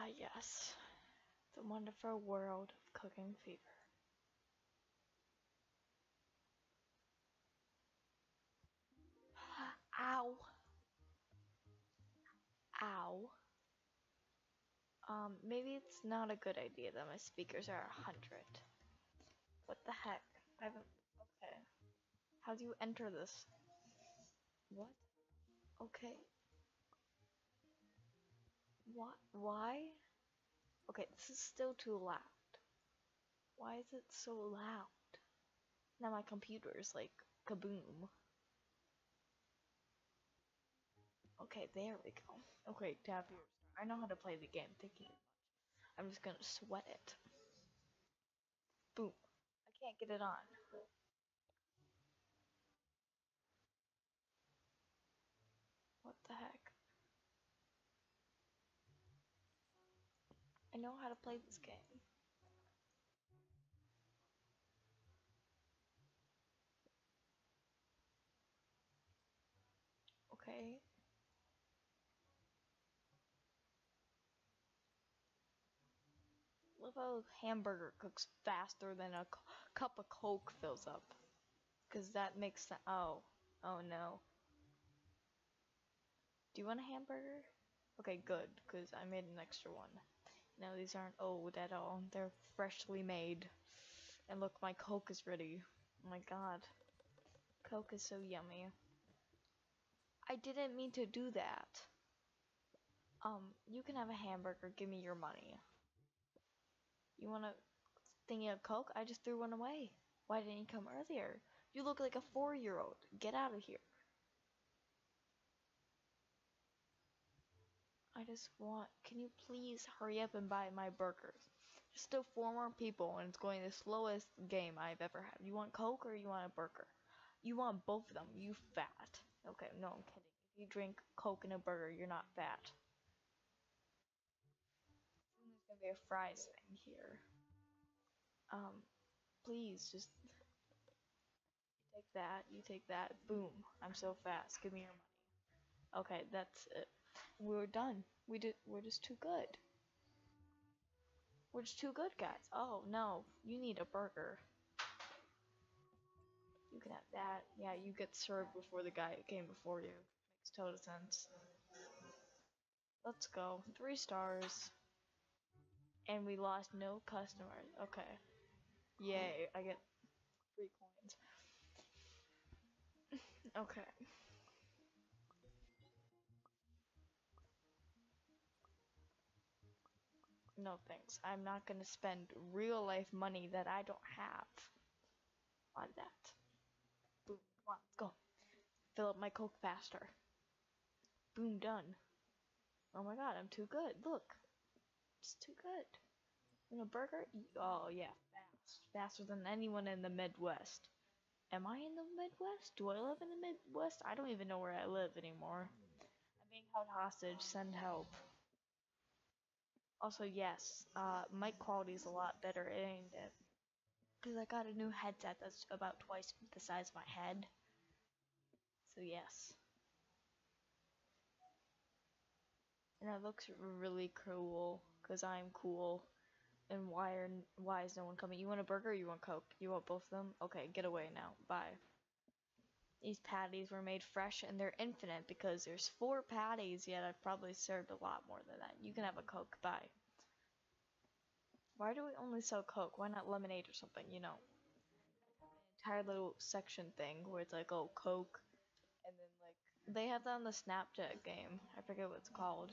Ah, yes. The wonderful world of cooking fever. Ow! Ow. Maybe it's not a good idea that my speakers are 100. What the heck? I haven't. Okay. How do you enter this? What? Okay. What? Why? Okay, this is still too loud. Why is it so loud? Now my computer is like kaboom. Okay, there we go. Okay, tap your star. I know how to play the game. Thank you very much. I'm just gonna sweat it. Boom. I can't get it on. What the heck? I know how to play this game. Okay. Love how hamburger cooks faster than a cup of Coke fills up. Cause that makes sense. Oh. Oh no. Do you want a hamburger? Okay, good, cause I made an extra one. No, these aren't old at all. They're freshly made. And look, my Coke is ready. Oh my god. Coke is so yummy. I didn't mean to do that. You can have a hamburger. Give me your money. You want a thingy of Coke? I just threw one away. Why didn't you come earlier? You look like a 4-year-old. Get out of here. I just want. Can you please hurry up and buy my burgers? There's still 4 more people, and it's going the slowest game I've ever had. You want Coke or you want a burger? You want both of them. You fat. Okay, no, I'm kidding. If you drink Coke and a burger, you're not fat. There's gonna be a fries thing here. Please just take that. You take that. Boom. I'm so fast. Give me your money. Okay, that's it. We're done. We're just too good. We're just too good, guys. Oh no, you need a burger. You can have that. Yeah, you get served before the guy who came before you. Makes total sense. Let's go. 3 stars. And we lost no customers. Okay. Yay, I get 3 coins. Okay. No thanks. I'm not gonna spend real life money that I don't have on that. Boom. Come on, let's go. Fill up my Coke faster. Boom, done. Oh my god, I'm too good. Look. It's too good. And a burger? Oh yeah, fast. Faster than anyone in the Midwest. Am I in the Midwest? Do I live in the Midwest? I don't even know where I live anymore. I'm being held hostage. Send help. Also, yes, mic quality is a lot better, ain't it? Because I got a new headset that's about twice the size of my head. So yes. And it looks really cool, because I'm cool. And why is no one coming? You want a burger or you want Coke? You want both of them? Okay, get away now. Bye. These patties were made fresh and they're infinite because there's 4 patties, yet I've probably served a lot more than that. You can have a Coke. Bye. Why do we only sell Coke? Why not lemonade or something, you know? An entire little section thing where it's like, oh, Coke, and then like, they have that on the Snapchat game. I forget what it's called.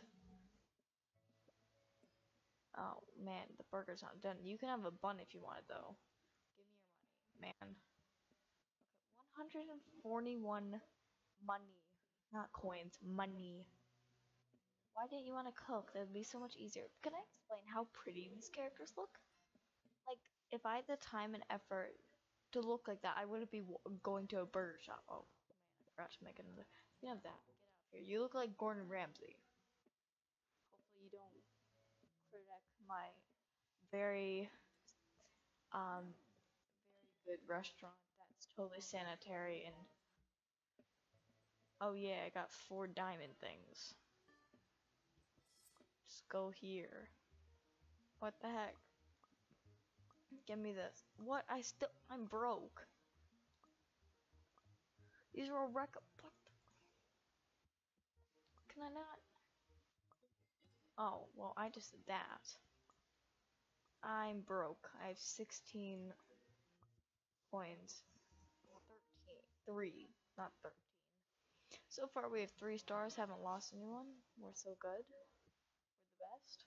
Oh man, the burger's not done. You can have a bun if you want it though. Give me your money, man. Okay, 141 money. Not coins, money. Why didn't you want to cook? That would be so much easier. Can I explain how pretty these characters look? Like, if I had the time and effort to look like that, I wouldn't be going to a burger shop. Oh, man, I forgot to make another. You have that. Get out of here. You look like Gordon Ramsay. Hopefully you don't critique my very, um, very good restaurant that's totally sanitary and... Oh yeah, I got 4 diamond things. Just go here. What the heck? Give me this. What? I'm broke. These are all what? Can I not? Oh, well, I just did that. I'm broke. I have 16 coins. 13. 3, not 13. So far we have 3 stars, haven't lost anyone. We're so good. We're the best.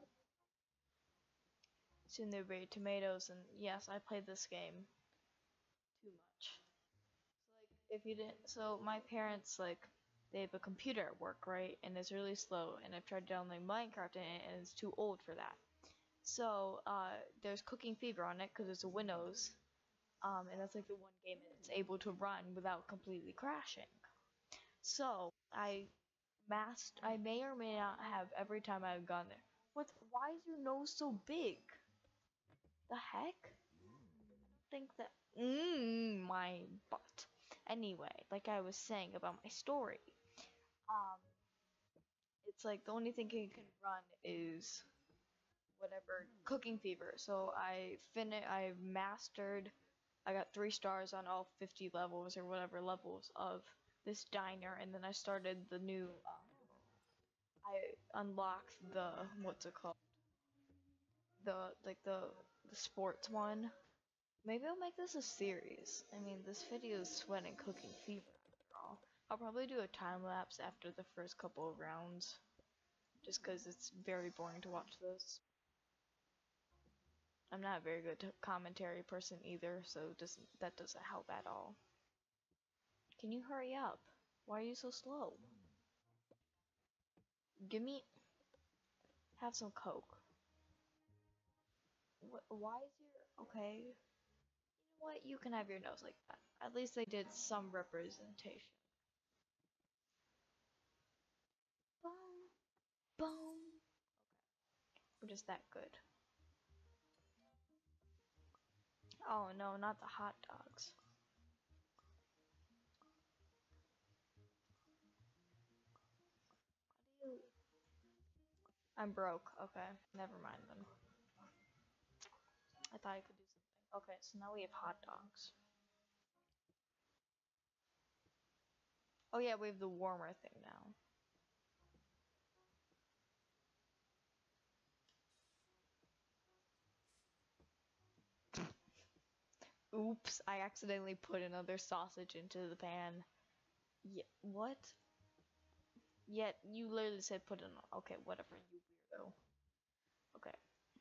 Soon there'll be tomatoes, and yes, I played this game too much. So, like, if you didn't, so my parents, like, they have a computer at work, right? And it's really slow, and I've tried downloading Minecraft in it, and it's too old for that. So, there's Cooking Fever on it, because it's a Windows, and that's like the one game that's able to run without completely crashing. So, I may or may not have every time I've gone there. Why is your nose so big? The heck? Think that, my butt. Anyway, like I was saying about my story, um, it's like the only thing it can run is whatever Cooking Fever. So I mastered, I got 3 stars on all 50 levels or whatever levels of this diner, and then I started the new, I unlocked the, what's it called? The sports one. Maybe I'll make this a series. I mean, this video is Sweat and Cooking Fever after all. I'll probably do a time lapse after the first couple of rounds, just because it's very boring to watch this. I'm not a very good commentary person either, so that doesn't help at all. Can you hurry up? Why are you so slow? Have some Coke. Why is your, okay, you know what, you can have your nose like that. At least they did some representation. Boom, boom. We're just that good. Oh no, not the hot dogs. How do you... I'm broke. Okay, never mind then. I thought I could do something. Okay, so now we have hot dogs. Oh yeah, we have the warmer thing now. Oops, I accidentally put another sausage into the pan. Yeah, what? Yet you literally said put it on. Okay, whatever, you weirdo. Okay.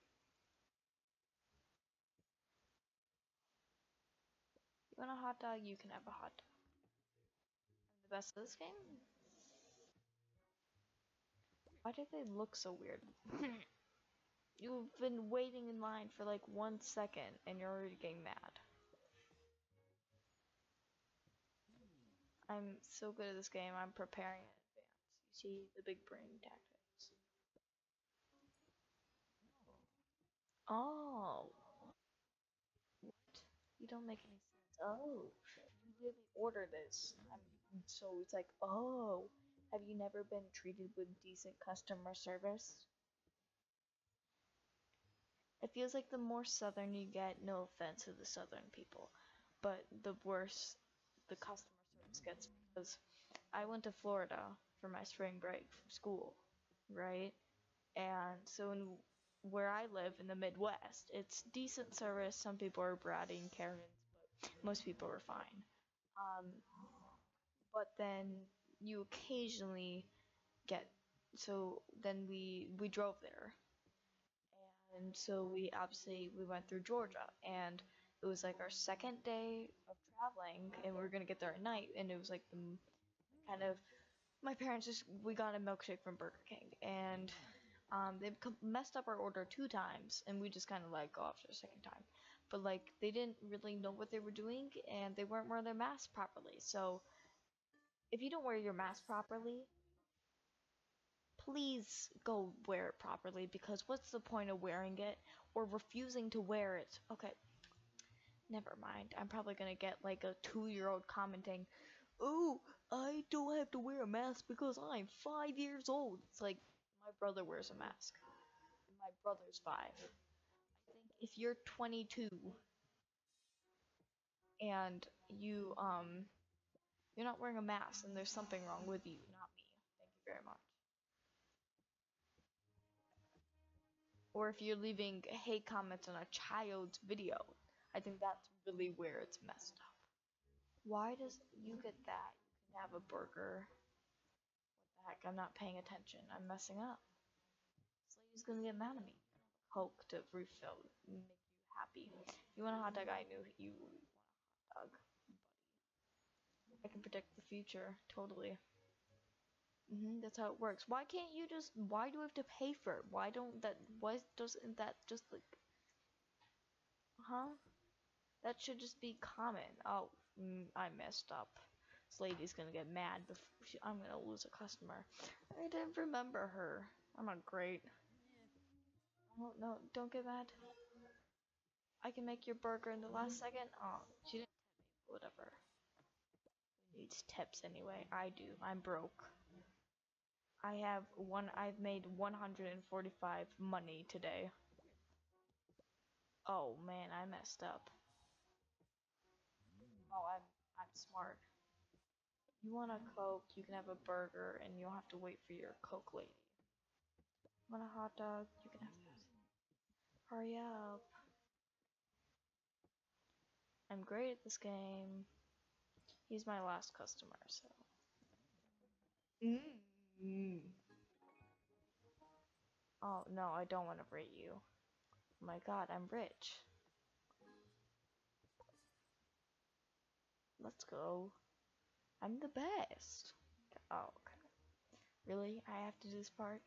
You want a hot dog? You can have a hot dog. I'm the best of this game? Why do they look so weird? You've been waiting in line for like 1 second and you're already getting mad. I'm so good at this game, I'm preparing in advance. You see the big brain tactics. Oh, what? You don't make any sense. Oh, you really order this. So it's like, oh, have you never been treated with decent customer service? It feels like the more southern you get, no offense to the southern people, but the worse the customer service gets because I went to Florida for my spring break from school, right? And so where I live in the Midwest, it's decent service. Some people are bratty and Karens, but most people are fine. Um, but then you occasionally get, so then we drove there, and so we went through Georgia, and it was like our second day of traveling, and we were gonna get there at night, and it was like the kind of, my parents just, we got a milkshake from Burger King, and they messed up our order 2 times, and we just kind of let go after the second time. But like they didn't really know what they were doing, and they weren't wearing their masks properly. So if you don't wear your mask properly, please go wear it properly, because what's the point of wearing it or refusing to wear it? Okay, never mind. I'm probably gonna get like a 2-year-old commenting, "Oh, I don't have to wear a mask because I'm 5 years old." It's like my brother wears a mask. my brother's 5. I think if you're 22 and you're not wearing a mask, then there's something wrong with you, not me. Thank you very much. Or if you're leaving hate comments on a child's video, I think that's really where it's messed up. Why does you get that? You can have a burger. What the heck? I'm not paying attention. I'm messing up. This lady's gonna get mad at me. Coke to refill, make you happy. You want a hot dog? I knew you want a hot dog, buddy. I can predict the future, totally. That's how it works. Why can't you just? Why do we have to pay for it? Why don't that? Why doesn't that just like? Huh? That should just be common. Oh, I messed up. This lady's gonna get mad. I'm gonna lose a customer. I didn't remember her. I'm not great. Oh, no, don't get mad. I can make your burger in the last second. Oh, she didn't tip me. Whatever. Who needs tips anyway? I do. I'm broke. I've made 145 money today. Oh man, I messed up. Oh, I'm smart. You want a Coke, you can have a burger, and you don't have to wait for your Coke lady. Want a hot dog, you can have that. Hurry up. I'm great at this game. He's my last customer, so. Oh no, I don't want to rate you. Oh my god, I'm rich. Let's go. I'm the best. Oh, okay. Really? I have to do this part?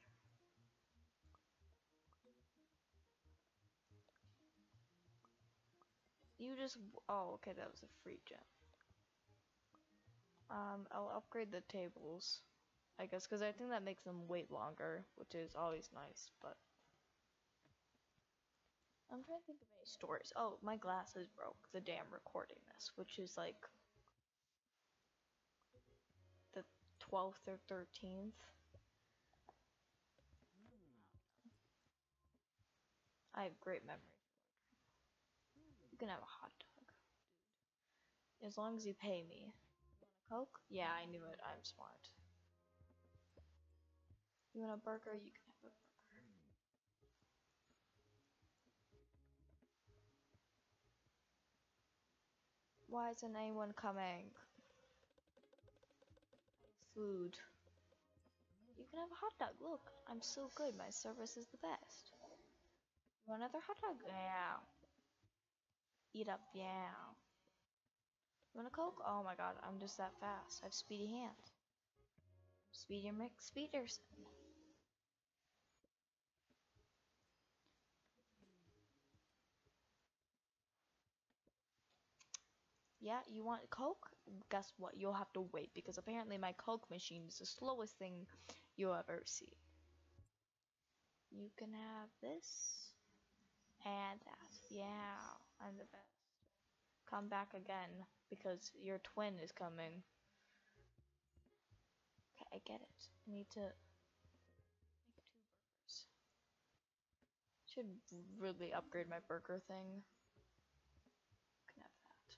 You just. Oh, okay, that was a free gem. I'll upgrade the tables. I guess, because I think that makes them wait longer, which is always nice, but. I'm trying to think of any stories. Oh, my glasses broke the damn recording this, which is like the 12th or 13th. I have great memory. You can have a hot dog. As long as you pay me. You want a Coke? Yeah, I knew it. I'm smart. You want a burger? You can have a burger. Why isn't anyone coming? Food. You can have a hot dog. Look, I'm so good. My service is the best. You want another hot dog? Yeah. Eat up, yeah. You want a Coke? Oh my god, I'm just that fast. I have speedy hands. Speedy McSpeederson. Yeah, you want Coke? Guess what? You'll have to wait because apparently my Coke machine is the slowest thing you'll ever see. You can have this and that. Yeah, I'm the best. Come back again because your twin is coming. Okay, I get it. I need to make 2 burgers. Should really upgrade my burger thing. You can have that.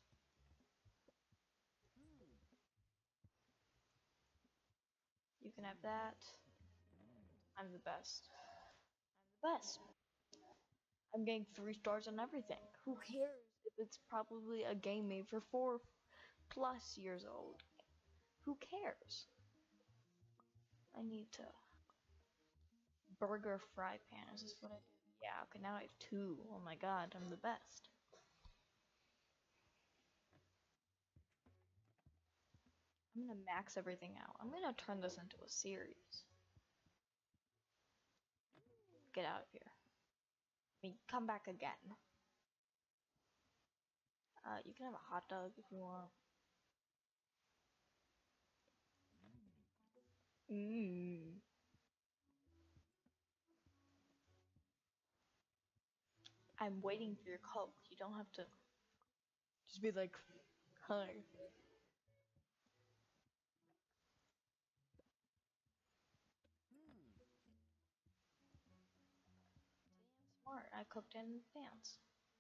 You can have that. I'm the best. I'm the best. I'm getting 3 stars on everything. Who cares if it's probably a game made for 4+ years old? Who cares? I need to burger fry pan. Is this what I do? Yeah, okay, now I have 2. Oh my god, I'm the best. I'm gonna max everything out. I'm gonna turn this into a series. Get out of here. I mean, come back again. You can have a hot dog if you want. Mmm. I'm waiting for your Coke. You don't have to just be like, hi. I cooked in advance.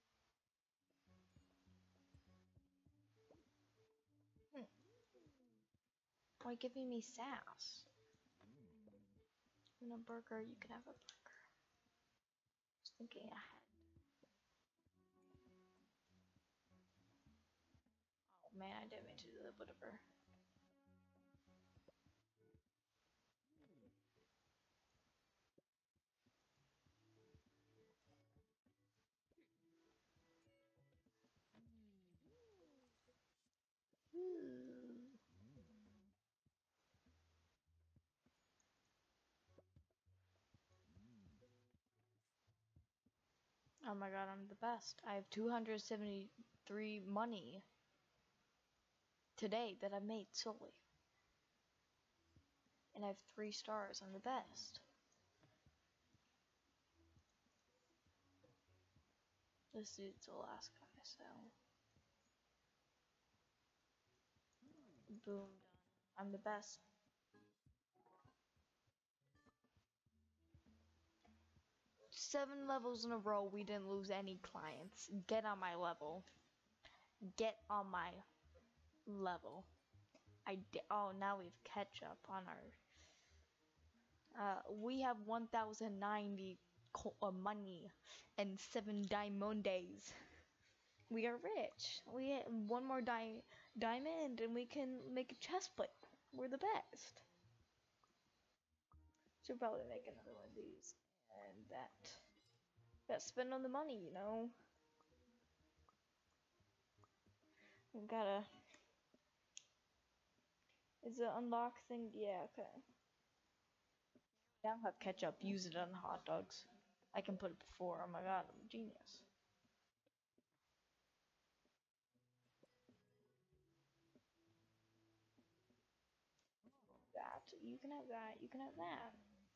Why giving me sass? In a burger, you can have a burger. Just thinking ahead. Oh man, I didn't mean to do that, whatever. Oh my god, I'm the best. I have 273 money today that I made solely. And I have 3 stars. I'm the best. This dude's the last guy, so. Boom, done. I'm the best. 7 levels in a row, we didn't lose any clients. Get on my level. Get on my level. Oh, now we've catch up on our. We have 1,090 money and 7 diamonds. We are rich. We have one more diamond and we can make a chest plate. We're the best. Should probably make another one of these. And that. Gotta spend on the money, you know. We gotta. Is it unlock thing? Yeah, okay. Now have ketchup. Use it on hot dogs. I can put it before. Oh my god, I'm a genius. That. You can have that. You can have that.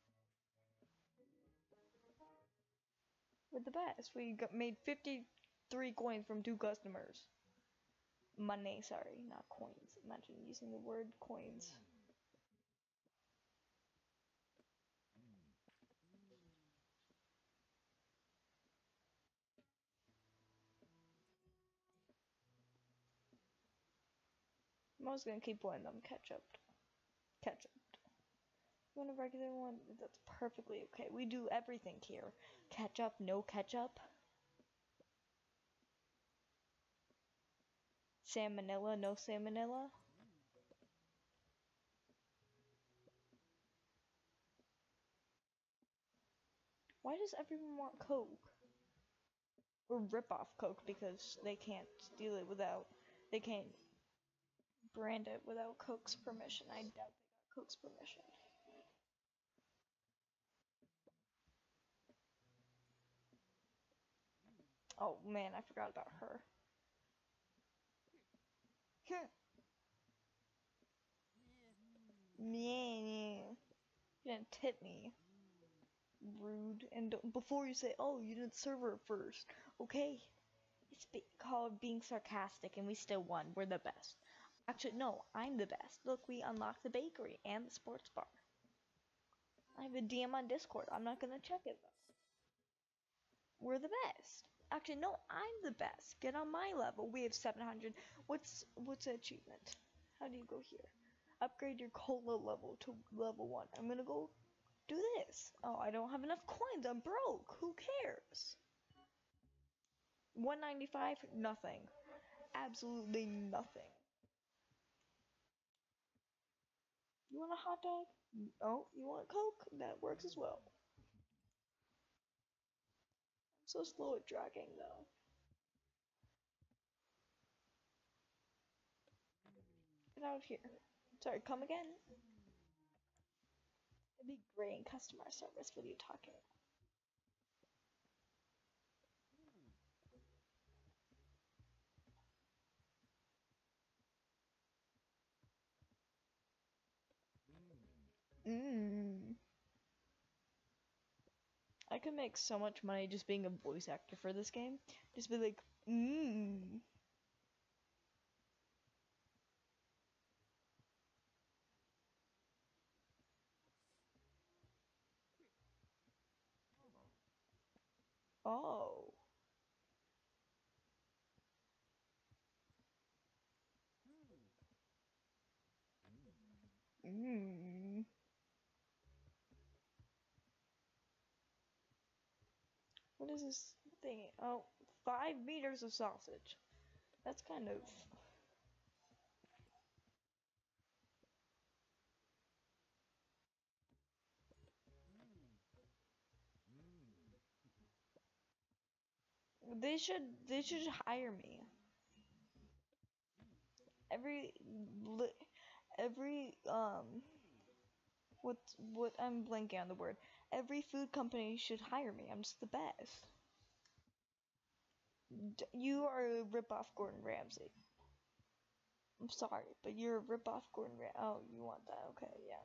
We're the best. We made 53 coins from 2 customers. Money, sorry, not coins. Imagine using the word coins. I'm always gonna keep one of them ketchup. Ketchup. You want a regular one? That's perfectly okay. We do everything here. Ketchup, no ketchup. Salmonella, no salmonella. Why does everyone want Coke? Or rip off Coke because they can't steal it without, they can't brand it without Coke's permission. I doubt they got Coke's permission. Oh man, I forgot about her. Yeah, you didn't tip me. Rude. And before you say, oh, you didn't serve her first. Okay, it's called being sarcastic, and we still won. We're the best. Actually, no, I'm the best. Look, we unlocked the bakery and the sports bar. I have a DM on Discord. I'm not gonna check it though. We're the best. Actually, no, I'm the best. Get on my level. We have 700. What's the achievement? How do you go here? Upgrade your cola level to level 1. I'm gonna go do this. Oh, I don't have enough coins. I'm broke. Who cares? 195? Nothing. Absolutely nothing. You want a hot dog? Oh, you want Coke? That works as well. I'm so slow at dragging though. Get out of here. Sorry, come again? It'd be great in customer service. What are you talking about? I could make so much money just being a voice actor for this game. Just be like, Oh. Mmm. What is this thing? Oh, 5 meters of sausage. That's kind of. They should hire me. Every every what I'm blanking on the word. Every food company should hire me. I'm just the best. You are a rip-off Gordon Ramsay. I'm sorry, but you're a rip-off Gordon Ramsay. Oh, you want that? Okay, yeah.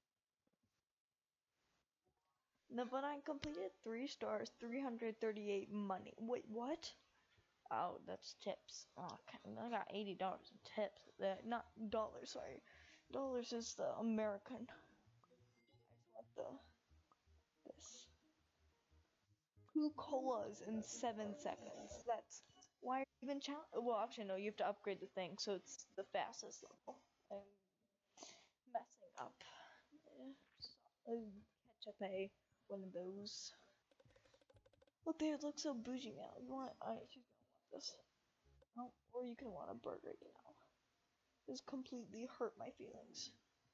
No, but I completed 3 stars, 338 money. Wait, what? Oh, that's tips. Oh, okay. I got $80 in tips. Not dollars, sorry. Dollars is the American. I just want this. 2 colas in 7 seconds. That's why are you even challenge? Well, actually, no. You have to upgrade the thing, so it's the fastest level. I'm messing up. Yeah. Catch up one of those. Look, they look so bougie now. You want? She's gonna want this. Oh, or you can want a burger, you know. This completely hurt my feelings.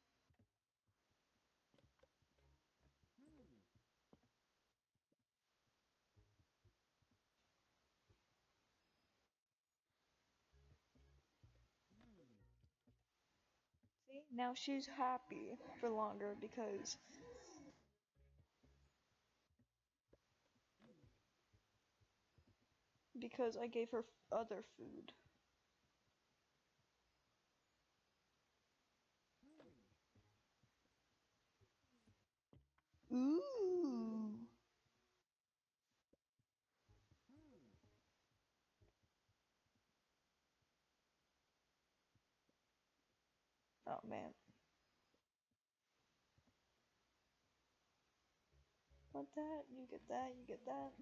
See, now she's happy for longer because I gave her other food. Ooh. Oh man. Want that? You get that? You get that?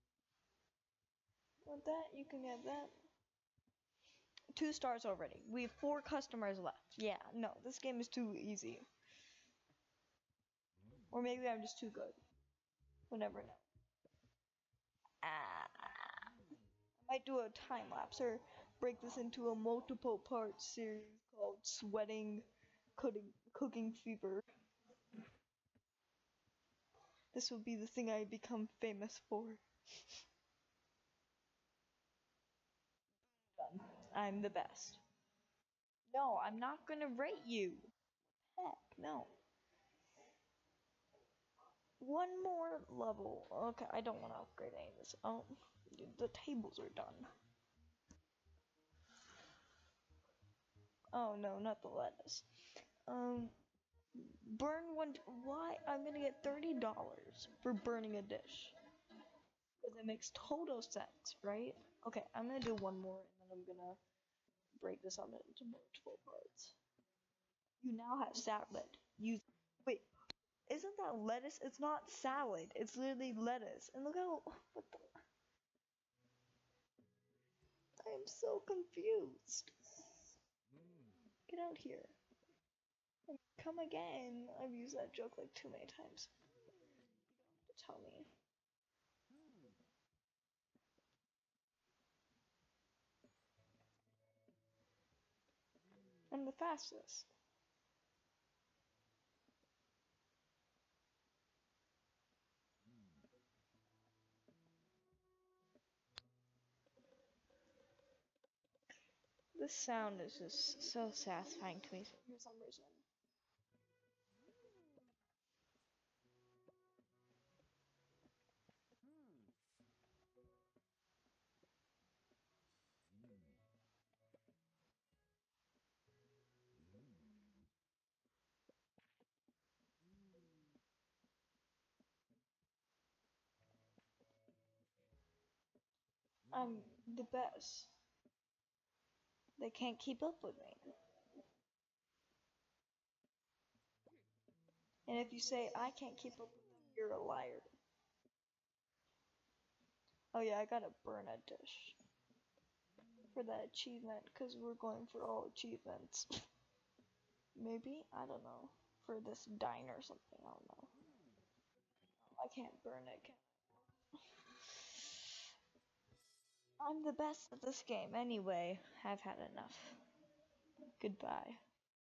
Want that? You can get that. 2 stars already. We have 4 customers left. Yeah, no, this game is too easy. Or maybe I'm just too good. We'll never know. I might do a time lapse or break this into a multiple part series called Sweating Cooking Fever. This will be the thing I become famous for. Done. I'm the best. No, I'm not gonna rate you. Heck, no. One more level. Okay, I don't want to upgrade any of this. Oh, the tables are done. Oh no, not the lettuce. Burn one. Why? I'm gonna get $30 for burning a dish. Because it makes total sense, right? Okay, I'm gonna do one more and then I'm gonna break this up into multiple parts. You now have salad. Wait, isn't that lettuce? It's not salad. It's literally lettuce. And look how what the I am so confused. Get out here. Come again. I've used that joke like too many times. You don't have to tell me. I'm the fastest. This sound is just so satisfying to me for some reason. I'm the best. They can't keep up with me. And if you say I can't keep up with them, you're a liar. Oh yeah, I gotta burn a dish for that achievement because we're going for all achievements. Maybe? I don't know. For this diner or something, I don't know. I can't burn it, can I? I'm the best at this game anyway. I've had enough. Goodbye.